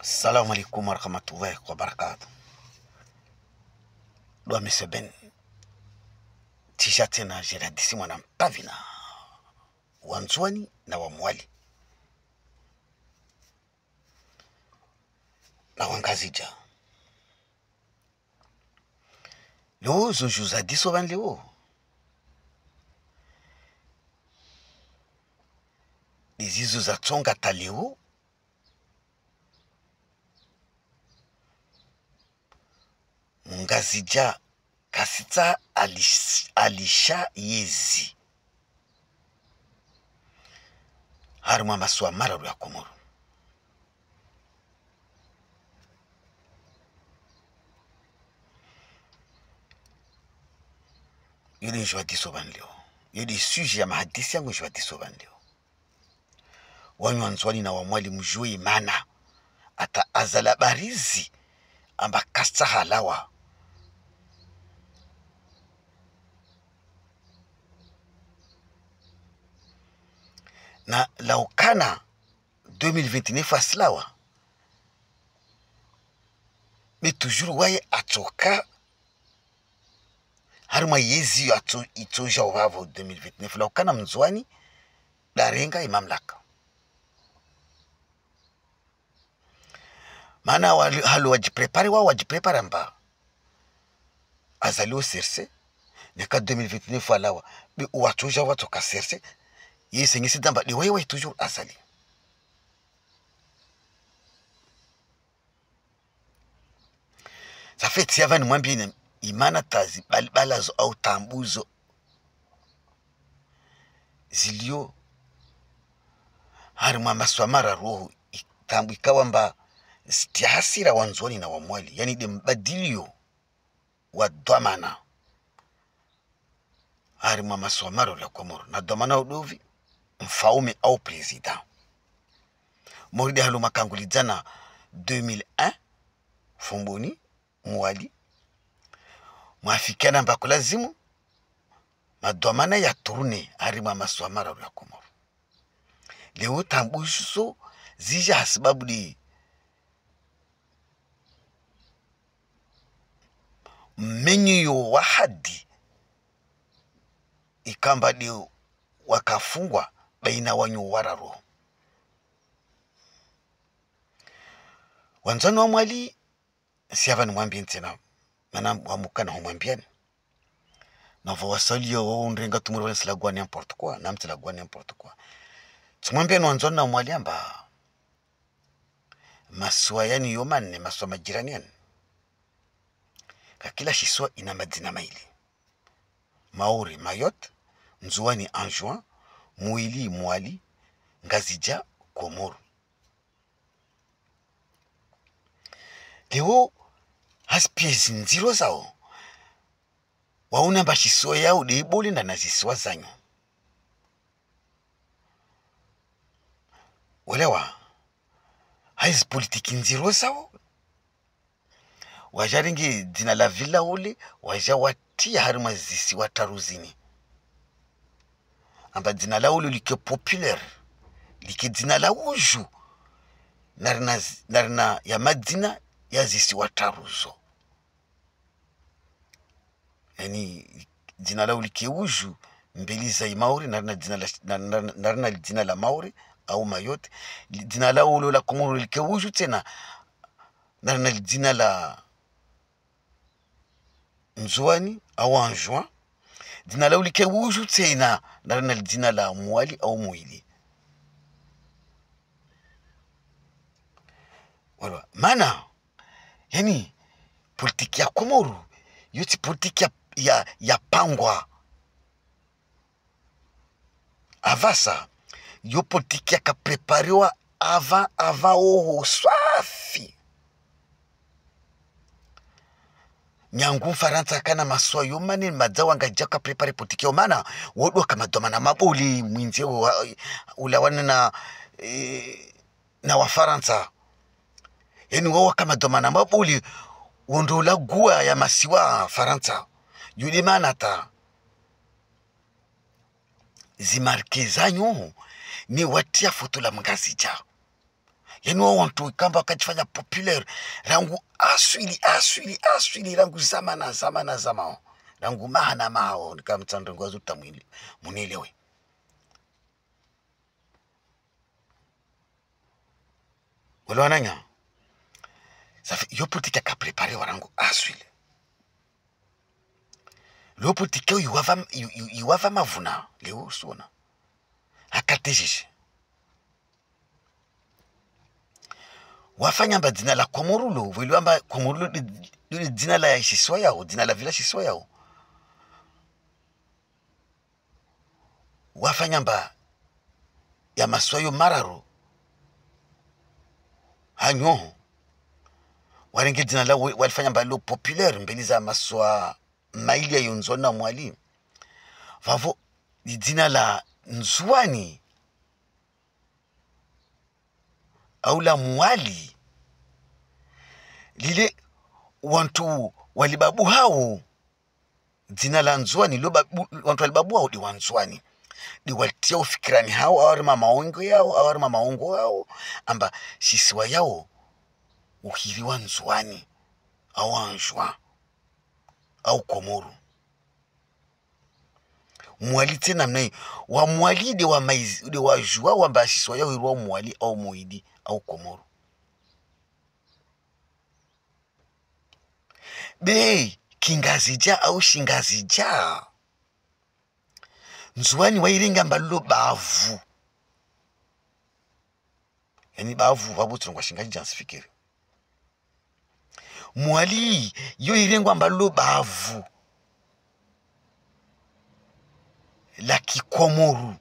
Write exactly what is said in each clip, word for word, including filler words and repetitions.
Assalamu alaikum warahmatullahi wabarakatuh. Dwa meseben tisha tena jiradisi mwana mpavina wanzwani na wamwali na wangazija leo zonjuza diso van leo izizo za tsonga ta leo ngazija kasita alish, alisha yezi haruma maswa mararu ya Komoro yule njwa diso ban leo yule sujet ya mahadisi yangu njwa diso ban leo wanyu anzwani na wamwali mjue imana ata azala barizi amba kasta halawa na laukana deux mille vingt-neuf aslawa mais toujours waye atoka haruma yezi ato itoja wavo deux mille vingt-neuf laukana mzwani darenga imamlaka mana halu wajiprepare wa wajiprepare mba azali o serse neka deux mille vingt-neuf alawa bi watoja watoka serse yese ngisi damba de wewe toujours azali ça fait tiava ni mwambie imana tazi balbalazo au tambuzo zilio harima maswamara roho tambu ikawa mba stihasira wanzoni na wamwali yani de mbadilio wa dhamana harima maswamara la Komoro na dhamana udovi mfaume au president moride halu makangulizana deux mille un fumboni mwali mwafikana mbako lazimu madhamana ya turune harima maswamara la Komoro leo tambuso zija hasibabu di menyo wahadi ikamba dio wakafungwa baina wanyu wararo wanzani wa mwali siava ni mwambie tena mana wamukana humwambiani na vawasalio wao nrenga tumuru wala silagwa n'importe quoi na mtilagwa n'importe quoi tumwambie ni wanzani na mwali amba maswa yani yomane maswa majirani yani kila shiswa ina madina maili Maori Mayotte, Nzwani Anjouan, Mwili Mwali, Ngazija Komoro. Leo haspiezi nziro zao wauna bashiswa yao deiboli na naziswa zanyo walewa haiz politiki nziro zao wajaringi dina la villa ule waja watia harima zisi wataruzini amba dina la ule like populaire like dina la uju narina, narina ya madina ya zisi wataruzo yani dina la ule like uju mbeli za Maori narina dina la, narina dina la Maori au Mayotte dina la ule la Komoro like uju tena narina dina la Nzwani au Anjouan dina la ulike uju tena narina dina la Mwali au Mwili wala mana yani politiki ya Komoro yoti politiki ya, ya, ya pangwa avasa yo politiki ya kaprepariwa avant avant oho swafi nyangu Faransa kana maswa yomani madzawa ngajaka prepare politiki omana wodo kama domana mabuli mwinze ulawana na e, na wa Faransa yani wao kama domana mabuli wondo la gua ya masiwa Faransa yule manata zimarke zanyo ni watia foto la mngazija yani wao watu kamba wakajifanya popular rangu aswili aswili aswili rangu zama na zama na zama rangu maha na maha nikamtanda ngwazo tamwili munielewe. Wale wananya safi yo politique ka préparer warangu aswili lo politique yo wava yo wava mavuna leo sona akatejishe wafanya mba dina la Komorulo vile amba Komorulo ni dina la Shiswa yao, dina la vila Shiswa yao. Wafanya mba ya maswayo mararo hanyo warenge dina la walifanya mba lo populaire mbeli za maswa maili ya yonzona mwali vavo ni dina la Nzwani au la mwali lile wantu walibabu hao dina la Nzwani lo babu wantu walibabu hao di Wanzwani di walitia ufikirani hao awari mamaongo yao awari mamaongo yao amba Shiswa yao uhiri wa Nzwani au Anjwa au Komoru mwali tena mnai wa mwali de wa maizi de wa jua wamba Shiswa yao hirwa mwali au muidi au Komoru be kingazija au shingazija Nzwani wairinga mbalo bavu yani bavu wabutu ngwa shingazija nsifikiri mwali yo irengwa mbalo bavu la Kikomoru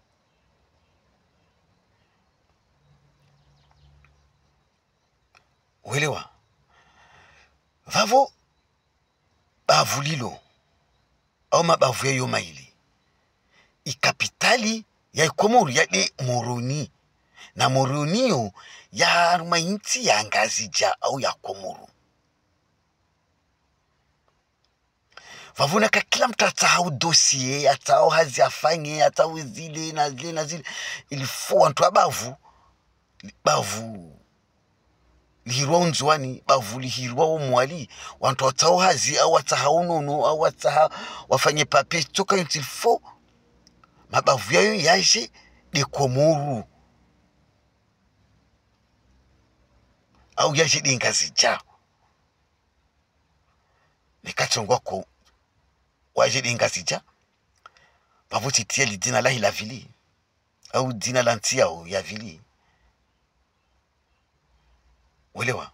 welewa vavo bavu lilo au mabavu ya yomaili ikapitali ya Ikomoru ya de Moroni na Moronio ya mainti ya Ngazija au ya Komoru vavuna ka kila mtu atahau dossier atahau hazi afanye atahau zile na zile na zile ilifo wantu abavu bavu lihirwa Nzwani bavu lihirwa mwali wantu atahau hazi au atahau nono au atahau wafanye papier toka ilifo mabavu yayo yaje de Komoru au yaje de Ngazija nikachongwa ko waje de Ngazija bavu titia li dina la ila vili au dina la ntia au ya vili welewa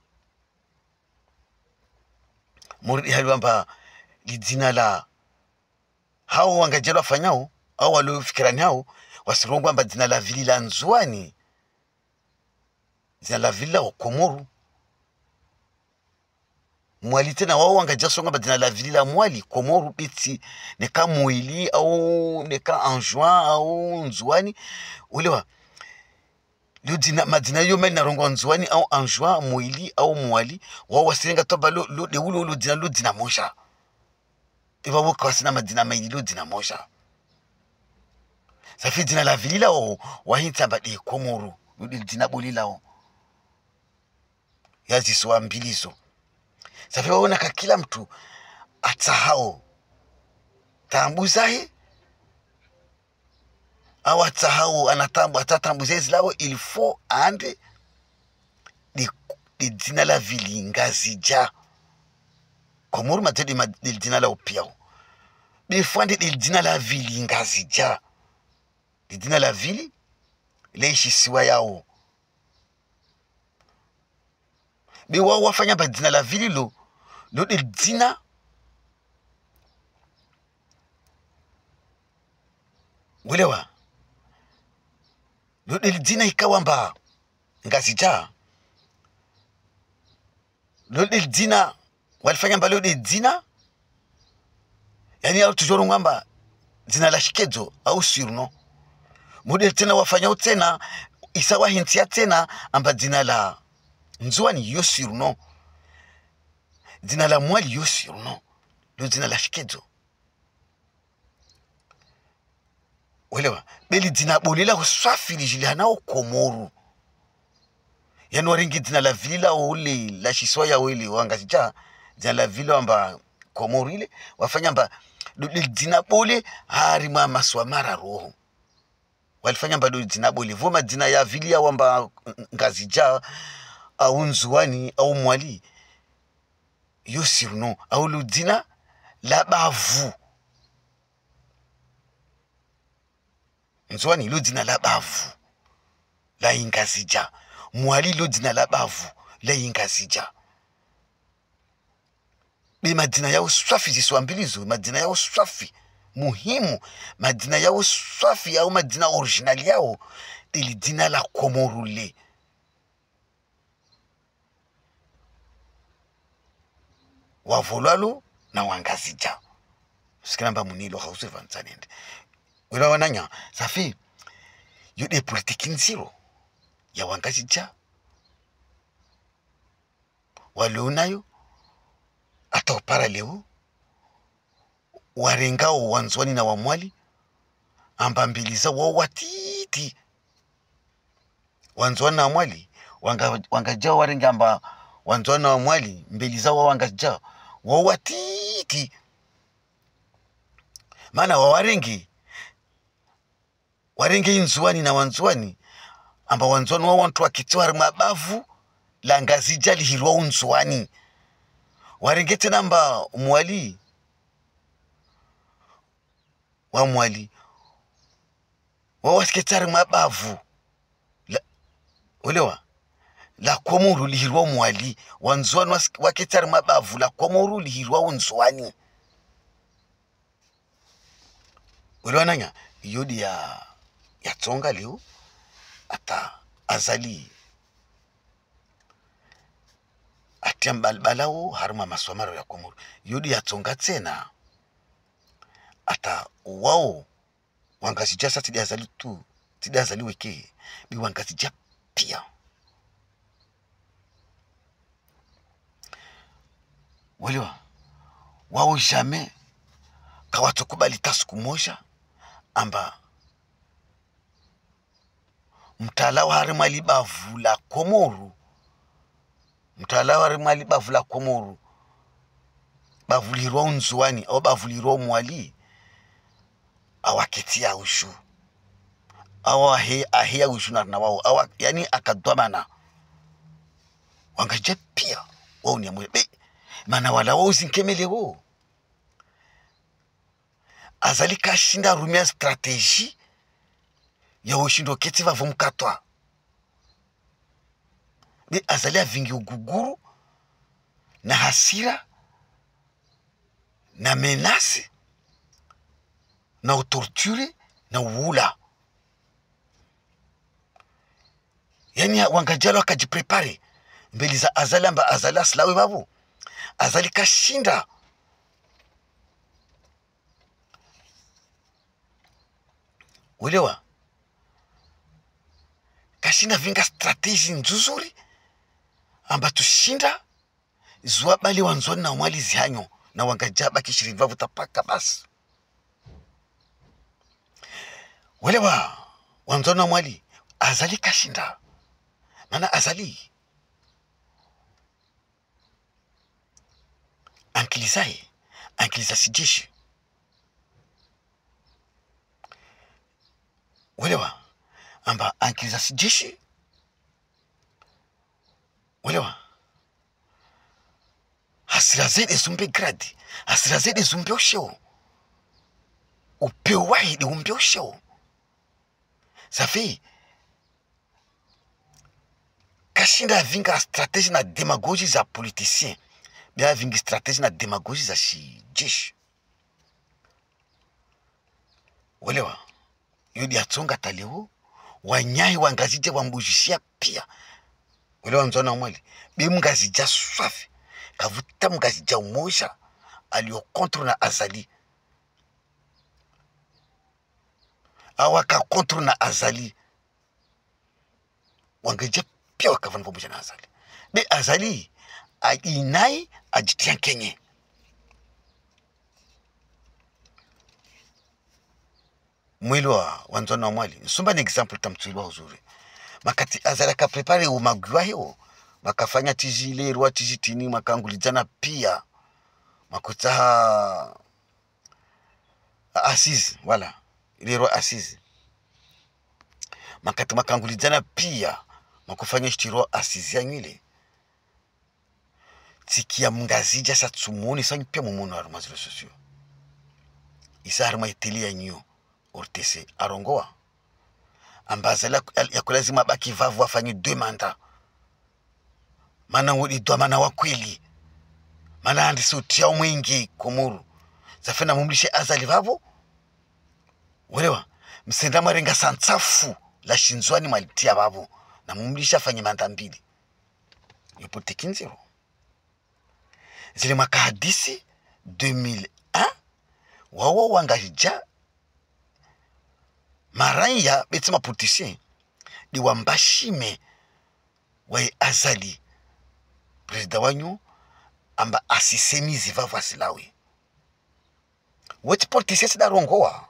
muridi halwamba li dina la hao wangajelo afanyao au waliofikirani hao wasirongwa mba dina la vili la Nzwani dina la vili la Komoru mwali tena wao wangajasonga mba dina la vili la mwali Komoru biti neka mwili au neka Anjwa au Nzwani ulewa lo dina madina yo mena rongo Nzwani au Anjwa mwili au mwali wao wasirenga toba lo lo de ulo lo dina lo dina moja iba woka wasina madina maili lo dina moja safi dina la vili lao wahinta mba de Komoru lo dina boli lao yazi soa mbilizo safi waona ka kila mtu atahao tambuzahi au atahao anatambu atatambuzahi lao il faut ande de, de dina la vili Ngazija Komoru matedi ma de dina la opiao de fande de dina la vili Ngazija de dina la vili le Shiswa yao be wao wafanya ba dina la vili lo lo de dina welewa lo de dina ikawamba Ngazija lo de dina walifanya mbalo de dina yani au tujoro ngamba dina la shikedzo au surno model tena wafanya tena isawa hintia tena amba dina la Nzwani yo surno dina la mwali yo surno lo dina la shikedzo welewa beli dina bolela usafiri jili hanao Komoru yani waringi dina la vila ule la shiswaya wele wangazija dina la vila amba Komoro ile wafanya amba dina bole hari mwa maswa mara roho walifanya amba dina bole voma dina ya vilia wamba ngazija au nzuani au mwali yo surnom au ludina la bavu nzuani ludina la bavu la ingazija mwali ludina la bavu la ingazija be madina yao swafi ziswambilizo madina yao swafi muhimu madina yao swafi au madina original yao ili dina la Komoro le wavolalo na wangazija sikiramba munilo hausi vanzanende wila wananya safi yude politiki nziro ya wangazija walionayo ata upara leo warengao wanzwani na wamwali amba mbiliza wao watiti wanzwani na wamwali wanga wangaja warenga amba wanzwani na wamwali mbiliza wao wangaja wao watiti maana wawarengi warenge inzwani na wanzwani amba wanzwani wao wantu wakitwara mabavu la ngazija lihirwa unzwani warengete namba mwali wa mwali wa wasiketari mabavu la ulewa la Komoro lihirwa mwali wanzwani waketari mabavu la Komoro lihirwa unzwani ulewa nanya yodi ya ya tsonga leo ata azali atiambalbalao haruma maswamaro ya Komoro yodi ya tsonga tena ata wao wangazija sa tidi azali tu tidi azali weke bi wangazija pia walewa wao jamais kawatukubali tasiku moja amba mtalao harima libavu la Komoro mtalao harima libavu la Komoro bavulirwa unzuani au bavulirwa mwali awaketia ushu awa he ahia ushu na na wao awa yani akadwamana wangaje pia wao ni amwe mana wala wao zinkemele wao azali kashinda rumia strategie ya ushindo ketiva vumkatwa de azali avingi uguguru na hasira na menace na utorture na uula yani wangajalo akajiprepare mbeli za azali amba azali aslawe babu azali kashinda ulewa kashinda vinga strategy nzuzuri amba tushinda zuwa bali wanzoni na mwali zihanyo na wangajaba kishiriva vutapaka basi ulewa wanzoni na mwali azali kashinda mana azali ankilizae ankiliza sijeshi ulewa amba ankiliza sijeshi ulewa hasira zede zumbe gradi hasira zede zumbe usheo upeo wahidi umbe usheo safi kashinda vinga strategie na demagogie za politicien bia vingi strategie na demagogie za shi jeshi ulewa yudi atsonga taleo wanyai wangazije wambujishia pia ulewa nzona mwali bi mngazija swafi kavuta mngazija umoja alio contre na azali awaka contre na azali wangeje pia wakavana pamoja na azali de azali ainai ajitia kenye mwili wa wanzona mwali nsumba ni example tamtulwa uzuri makati azali akaprepare umagwa hiyo makafanya tijilerwa tijitini makangulijana pia makutaha asizi wala ilero asizi makati makangulijana pia makufanya shtiro asizi ya nywele tikia mngazija sa tsumoni sanyi pia mumuno haru mazilo sosio isa haru maitili ya nyo ortese arongoa ambazala ya kulazima baki vavu wafanye deux mandats mana wudi dwa mana wakweli mana andi sautia mwingi kumuru zafena mumlishe azali vavo welewa msenda marenga santsafu la shinzwani malitia vavo na mumlisha afanye manda mbili yupo tekinziro zile makahadisi deux mille un wawo wangajija maranya beti mapoliticien di wambashime wae azali presida wanyu amba asisemizi vava silawi weti politicien sida rongoa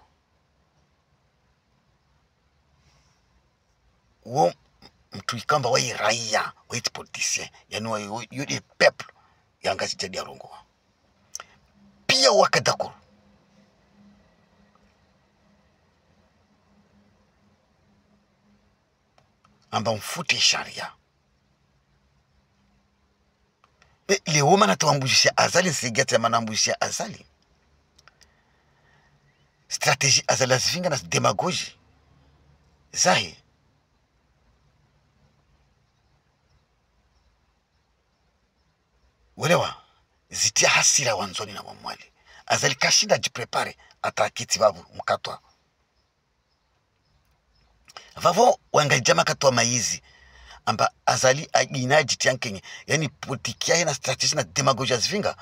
wo mtu ikamba wae raia weti politicien yani wae yudi peuple yanga sijadi rongoa pia wakadakuru amba mfute sharia e, leo mana tuambujisha azali sigete mana ambujisha azali strategie azali zivinga na demagogie zahi welewa zitia hasira wanzoni na wamwali azali kashinda jiprepare atakiti babu mkatwa vavo wangajama katwa maizi amba azali agina jitian kenye yani politikia na strategy na demagogia zivinga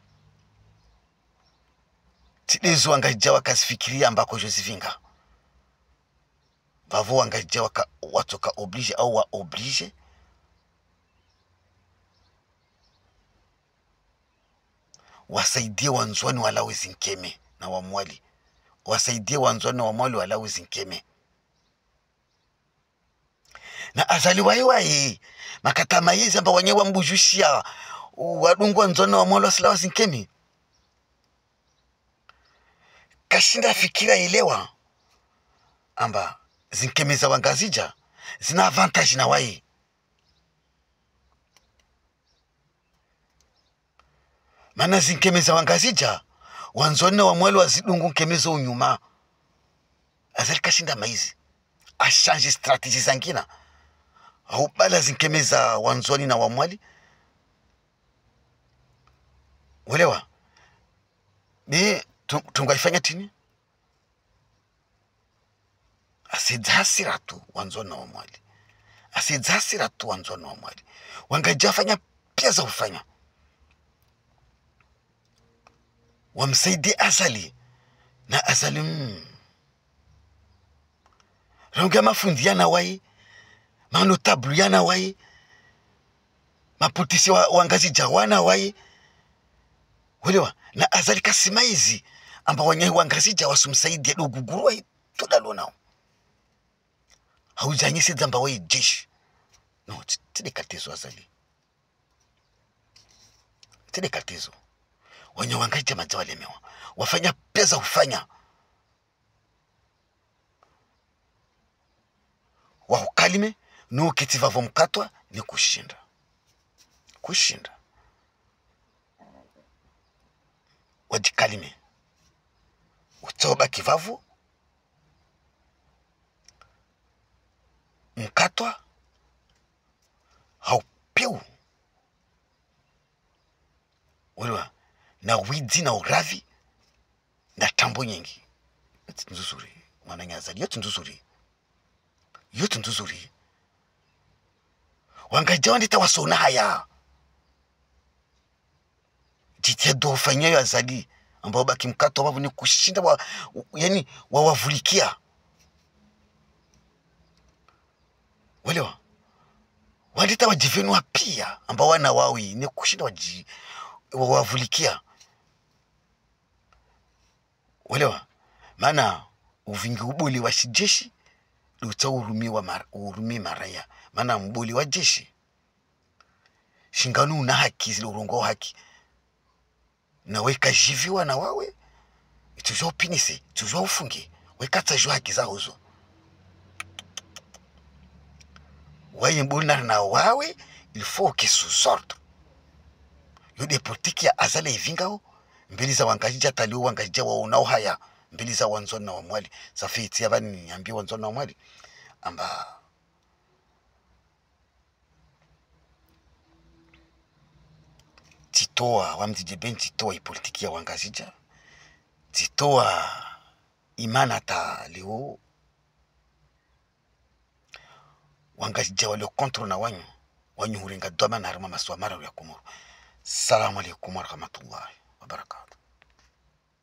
tidezo wangajawa kasifikiria ambako Josefinga vavo wangajawa ka watoka oblige au wa oblige wasaidie wanzwani walawe zinkeme na wamwali wasaidie wanzwani wa mwali walawe zinkeme na azali wae wae makata mayezi amba wanyewa mbujushia wadungwa nzoni wa mwali wa silawa zinkeme kashinda fikira elewa amba zinkeme za wangazija zina avantage na wae mana zinkeme za wangazija wanzoni wa mwali wa zidungu nkemezo unyuma azali kashinda maizi ashange strategie zangina au bala zinkeme za wanzoni na wamwali welewa ni tungaifanya tini asidzasira tu wanzoni na wamwali asidzasira tu wanzoni na wamwali wangajafanya pia za kufanya wamsaidie azali na azali mm. Ronga mafundi yana wai manotablu yana wai maputisi wa, wangazi jawana wai welewa na azali kasimaizi amba wanyahi wangazi jawasumsaidie doguguru wai tudalo nao haujanyisi zamba wai jeshi no tide katizo azali tide katizo wanya wangazi jamaja walemewa wafanya pesa ufanya wahukalime nuo kitiva vomkatwa ni kushinda kushinda wajikalime utoba kivavu mkatwa haupiu welewa na widi na uravi na tambo nyingi yote nzuzuri mwana nyazali yote nzuzuri yote nzuzuri wangajawa ndita wasona haya jitia dofanya ya azali ambao baki mkato wabu ni kushinda wa, yani wawavulikia welewa wandita wajivenua pia ambao wana wawi ni kushinda waji wawavulikia welewa maana uvingi ubuli wa shijeshi luta urumi wa mar, urumi maraya maana mbuli wa jeshi shinganu una haki zile urongo haki na weka jiviwa na wawe tujua upinisi tujua ufungi weka tajua haki za uzo waye mbona na wawe il faut que sous sorte yode politiki ya azale ivingao mbili za wangajija talio wangajija wa unao haya mbili za wanzoni na wamwali safiti ya bani niambia wanzoni na wamwali amba titoa wamdije ben titoa ipolitiki ya wangajija titoa imana ta leo wangajija walio kontro na wanyu wanyu hurenga doma na harima maswa mara ya kumuru. Assalamu alaikum warahmatullahi wabarakatuh.